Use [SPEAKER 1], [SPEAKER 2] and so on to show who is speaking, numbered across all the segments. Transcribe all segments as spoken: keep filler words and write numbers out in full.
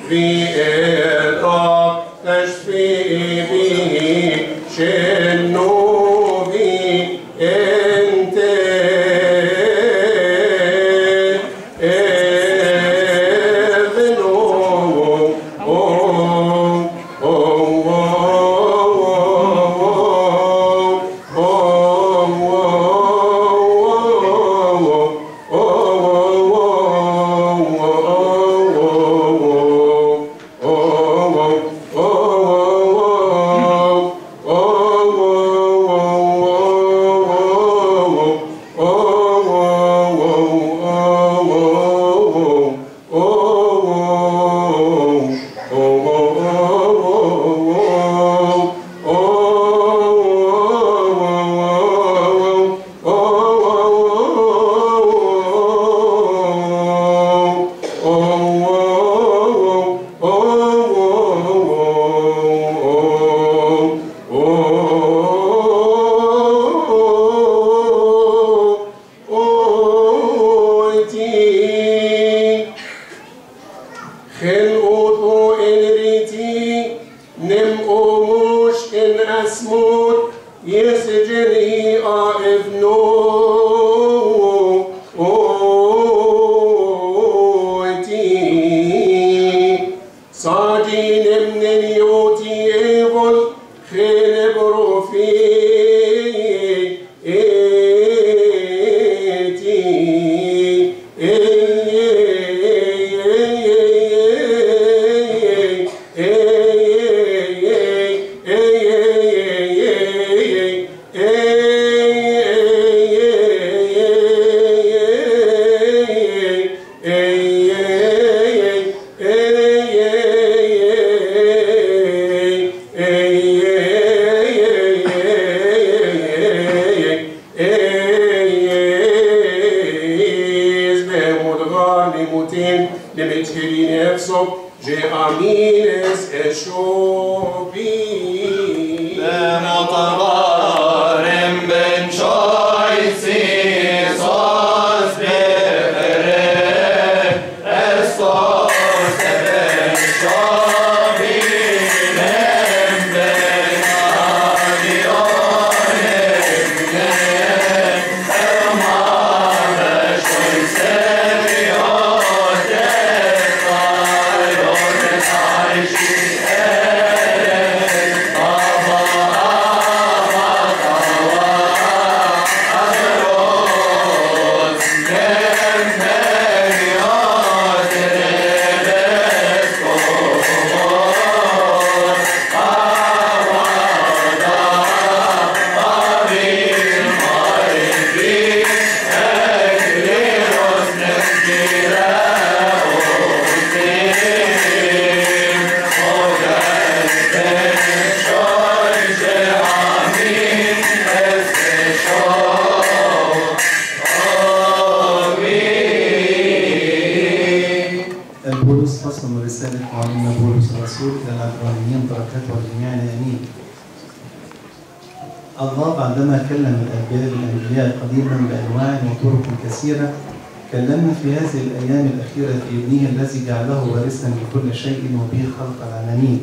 [SPEAKER 1] كلمنا في هذه الأيام الأخيرة في ابنه الذي جعله وارثا لكل شيء وبه خلق العالمين،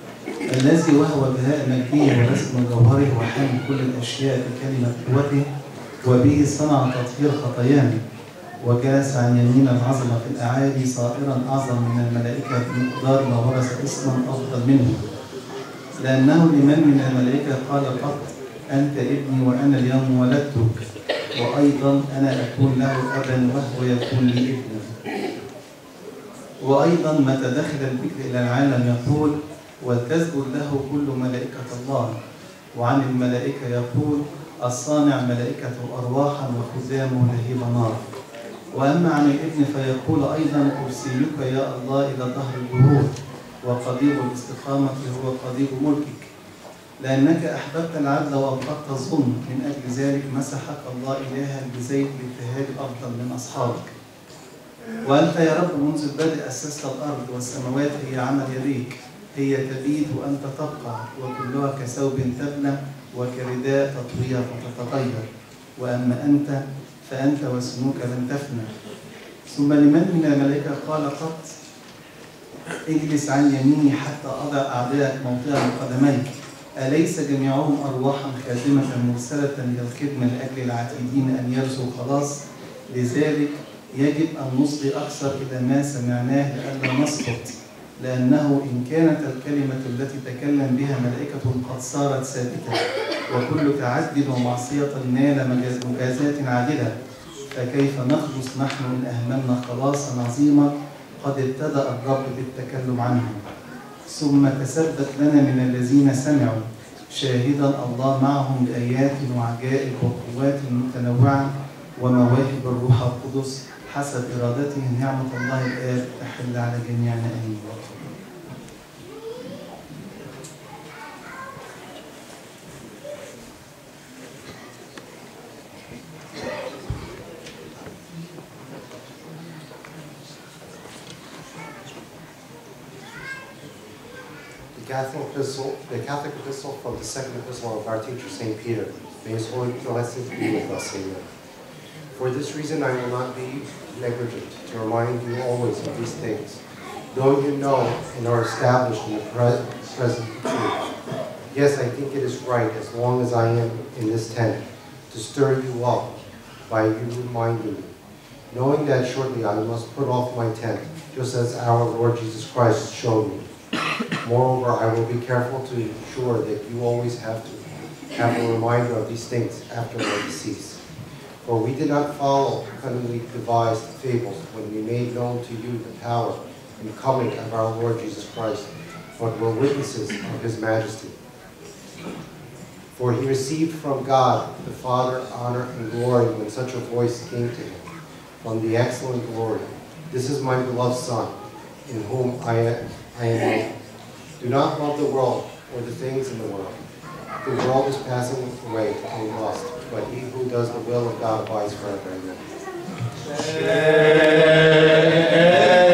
[SPEAKER 1] الذي وهو بهاء مجده ورسم جوهره وحامل كل الأشياء بكلمة قوته، وبه صنع تطهير خطايانا، وجلس عن يمين العظمة في الأعالي صائرا أعظم من الملائكة بمقدار ما ورث اسما أفضل منه، لأنه لمن من الملائكة قال قط: أنت ابني وأنا اليوم ولدتك، وأيضا أنا أكون له أبا وهو يكون لي ابنا. وأيضا متى دخل البكر إلى العالم يقول: ولتسجد له كل ملائكة الله. وعن الملائكة يقول: الصانع ملائكة أرواحا وخزامه لهيب نار. وأما عن الابن فيقول أيضا: أرسلك يا الله إلى دهر الدهور، وقضيب الاستقامة هو قضيب ملكك، لأنك أحببت العدل وأبقت الظلم، من أجل ذلك مسحك الله إلها بزيت الابتهاج أفضل من أصحابك. وأنت يا رب منذ البدء أسست الأرض، والسماوات هي عمل يديك، هي تبيد وأنت تبقى، وكلها كثوب تبلى وكرداء تطوية فتتغير. وأما أنت فأنت وسنوك لن تفنى. ثم لمن من الملائكة قال قط: اجلس عن يميني حتى أضع أعداءك موطئا لقدميك. أليس جميعهم أرواحا خادمة مرسلة للخدمة لأجل العتيدين أن يرثوا خلاص؟ لذلك يجب أن نصغي أكثر إلى ما سمعناه لئلا نسقط، لأنه إن كانت الكلمة التي تكلم بها ملائكة قد صارت ثابتة، وكل تعد ومعصية نال مجازات عادلة، فكيف نخلص نحن إن أهملنا خلاصا عظيما قد ابتدأ الرب بالتكلم عنه؟ ثم تثبت لنا من الذين سمعوا شاهدا الله معهم بآيات وعجائب وقوات متنوعة ومواهب الروح القدس حسب إرادته. نعمة الله الآب تحل على جميعنا آمين.
[SPEAKER 2] The Catholic epistle, the Catholic epistle from the second epistle of our teacher Saint Peter. May his holy blessings be with us. Amen. For this reason, I will not be negligent to remind you always of these things, though you know and are established in the present truth. Yes, I think it is right, as long as I am in this tent, to stir you up by you reminding me, knowing that shortly I must put off my tent, just as our Lord Jesus Christ showed me. Moreover, I will be careful to ensure that you always have to have a reminder of these things after my decease. For we did not follow cunningly devised fables when we made known to you the power and coming of our Lord Jesus Christ, but were witnesses of his majesty. For he received from God the Father honor and glory when such a voice came to him from the excellent glory. This is my beloved Son, in whom I am, I am well. Do not love the world or the things in the world. The world is passing away and lost, but he who does the will of God abides forever. Amen.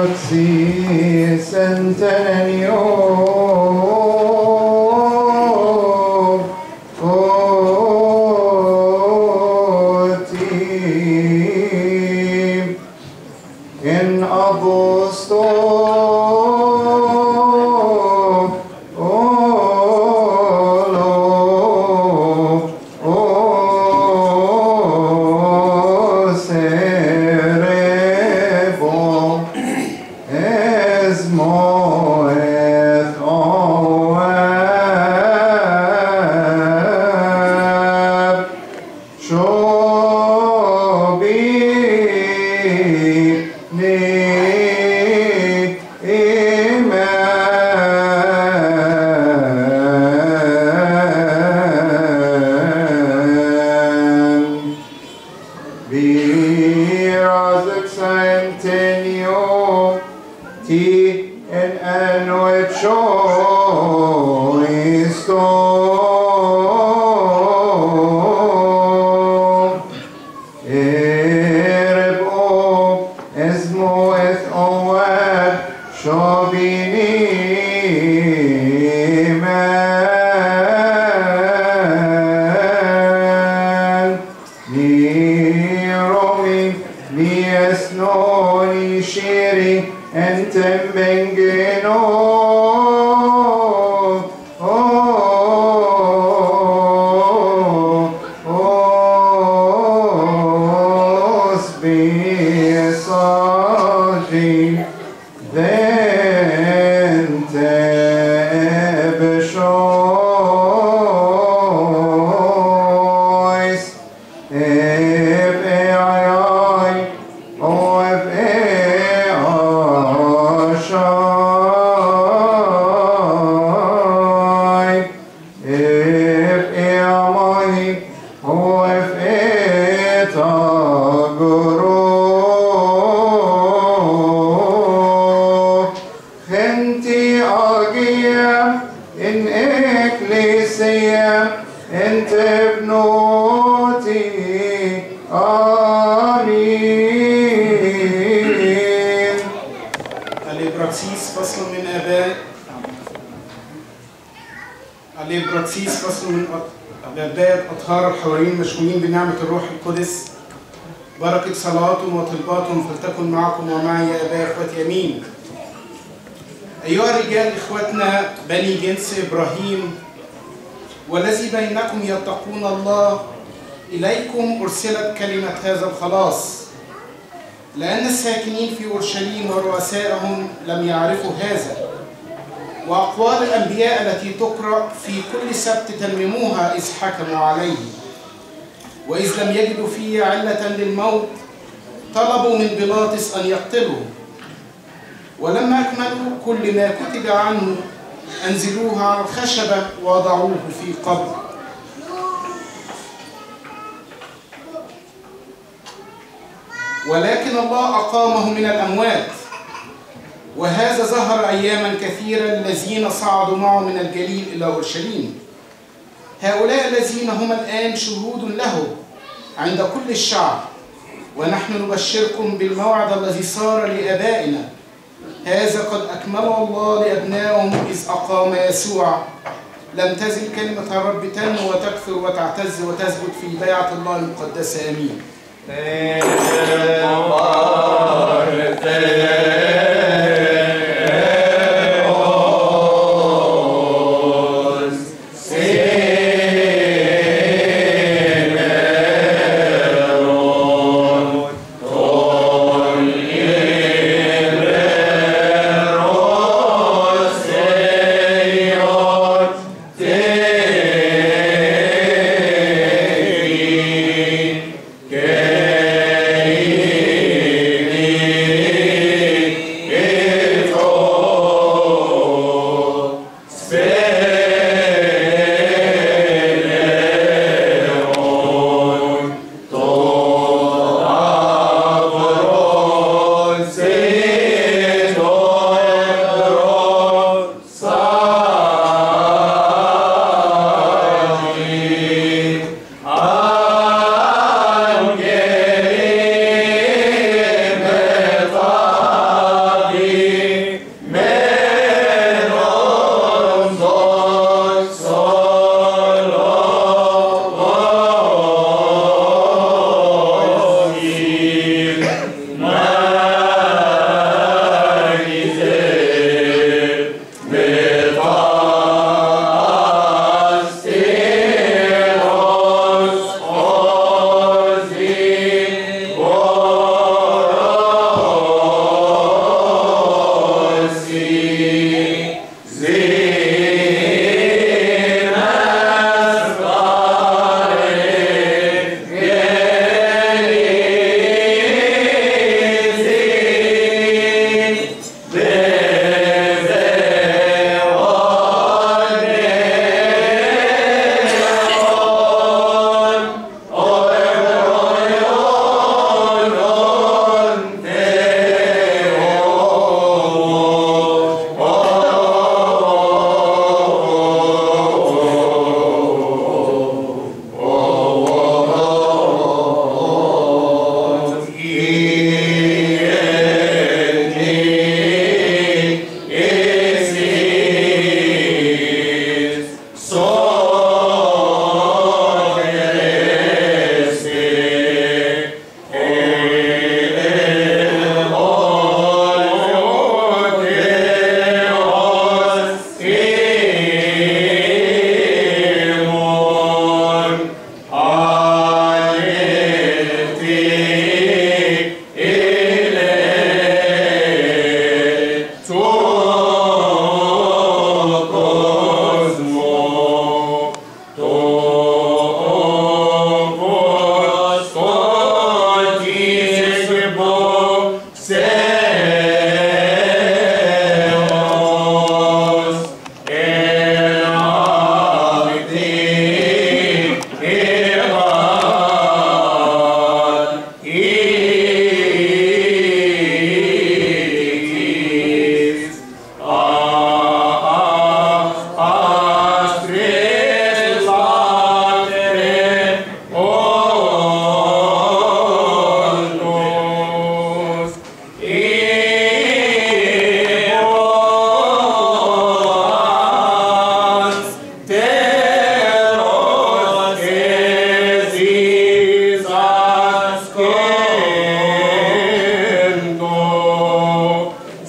[SPEAKER 3] Praxis entenenio in بركة صلاتهم وطلباتهم فلتكن معكم ومعي يا أبا إخوتي أمين. أيها الرجال إخوتنا بني جنس إبراهيم والذي بينكم يتقون الله، إليكم أرسلت كلمة هذا الخلاص، لأن الساكنين في أورشليم ورؤسائهم لم يعرفوا هذا، وأقوال الأنبياء التي تقرأ في كل سبت تمموها إذ حكموا عليه، وإذ لم يجدوا فيه علة للموت طلبوا من بيلاطس أن يقتلوه، ولما أكملوا كل ما كتب عنه أنزلوه على الخشبة ووضعوه في قبر. ولكن الله أقامه من الأموات، وهذا ظهر أياما كثيرا الذين صعدوا معه من الجليل إلى أورشليم. هؤلاء الذين هم الآن شهود له عند كل الشعب، ونحن نبشركم بالموعد الذي صار لآبائنا، هذا قد أكمله الله لأبنائهم إذ أقام يسوع. لم تزل كلمة الرب تنمو وتكثر وتعتز وتثبت في بيعة الله المقدسة. آمين.
[SPEAKER 4] Yeah.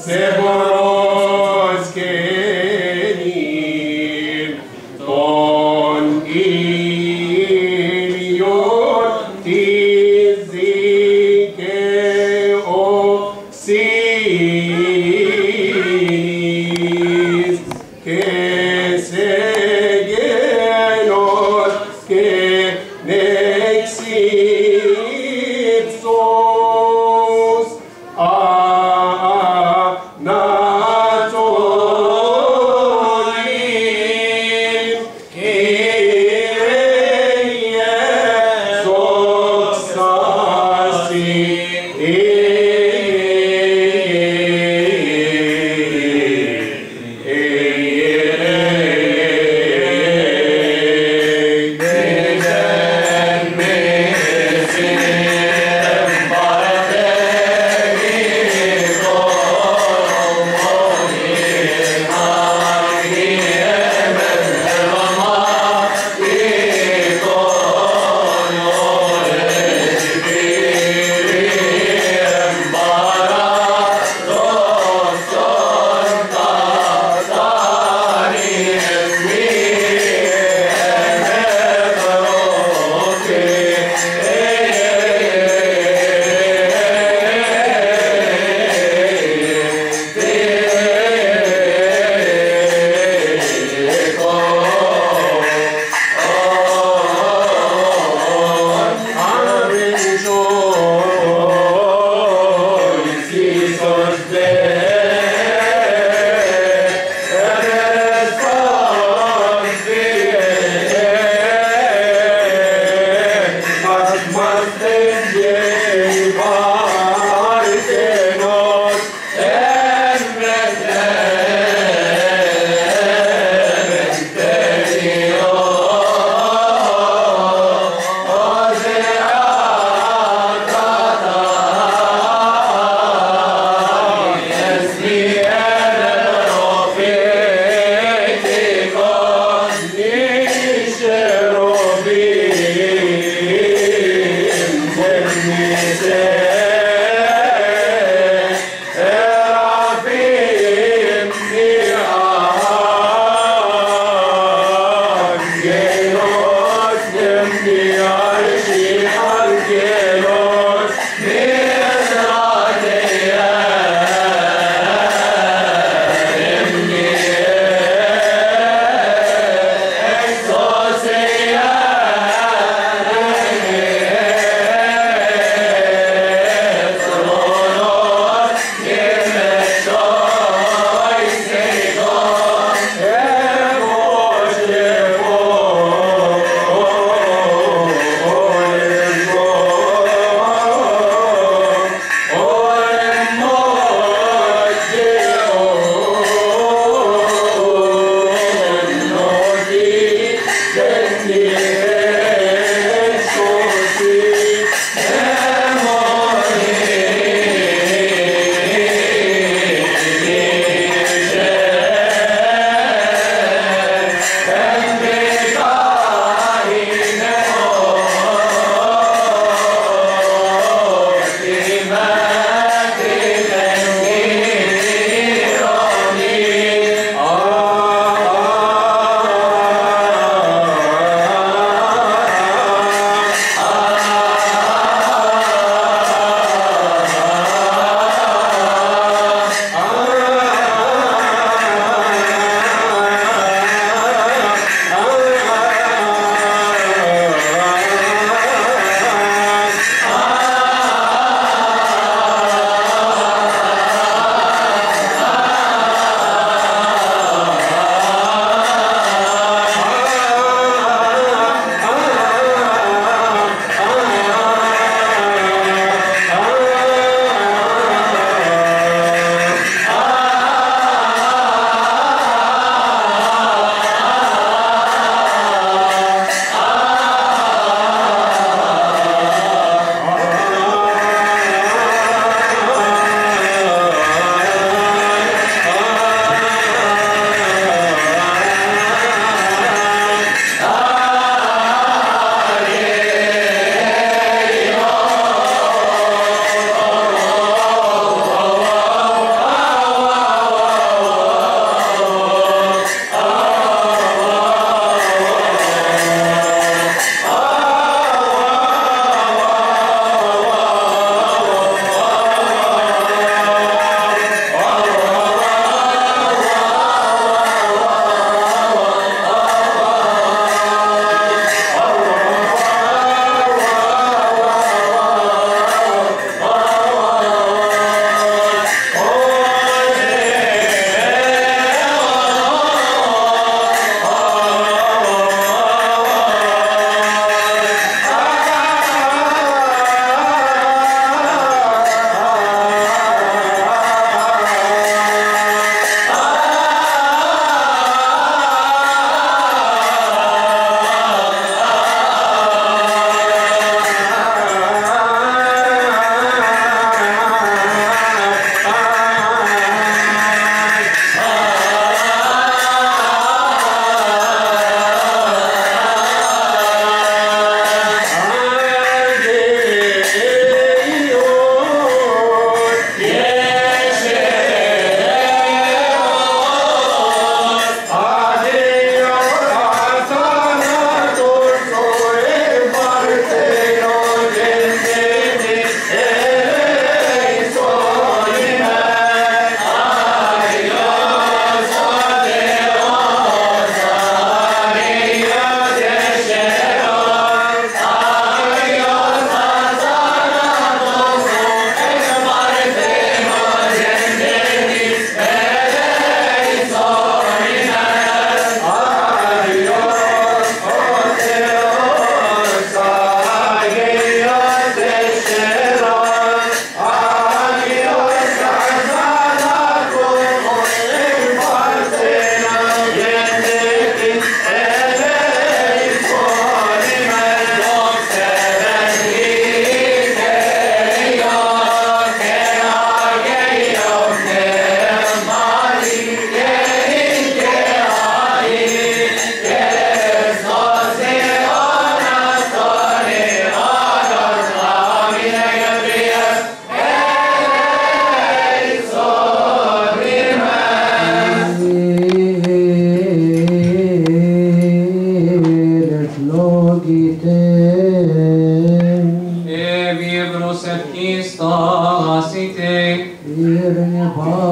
[SPEAKER 4] Severos kenin ton ilion tizike oxis que segenos que nexipsos a na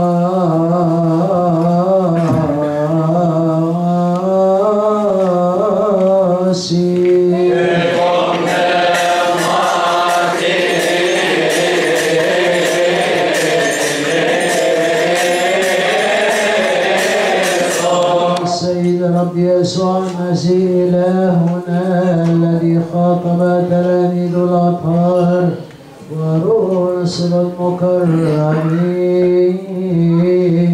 [SPEAKER 5] السيد رب يسوع المسيح إلهنا الذي خاطب تلاميذ الأطهار ورسل المكرمين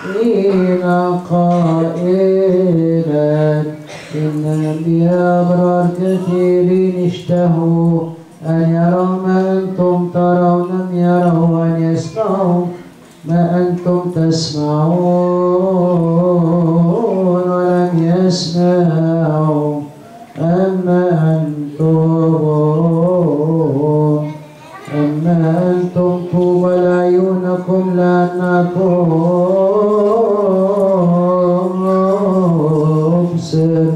[SPEAKER 5] قائلا إن الأنبياء أبرار كثيرين اشتهوا أن يروا ما أنتم ترون، لم يروا أن يسمعوا ما أنتم تسمعون، ولم يسمعوا أما أنتم أما أنتم طوبى لعيونكم لأنكم أبصر،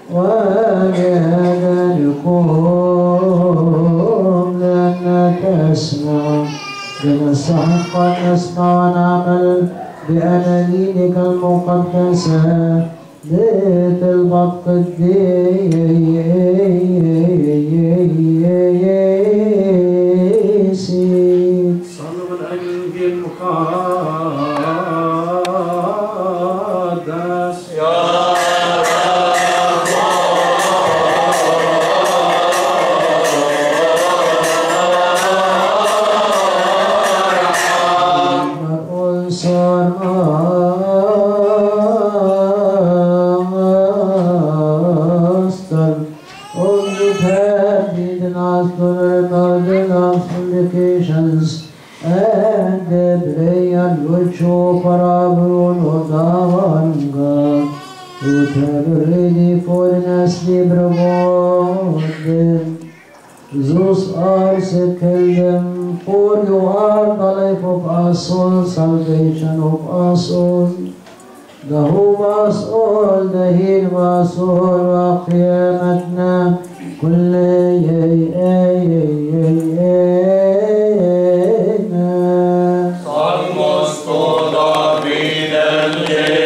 [SPEAKER 5] ولآذانكم لأن تسمع. لنستحق أن نسمع ونعمل بأنانينك المقدسة بطلبة قديسين.
[SPEAKER 3] صلوا الأنجيل المقدس.
[SPEAKER 5] And the prayer which you parabol of God, to have ready for us libre them. Those are them, for you are the life of us all, salvation of us all, the hope of us all, the heal of us all, وقيامتنا كل
[SPEAKER 6] Salmos toda vida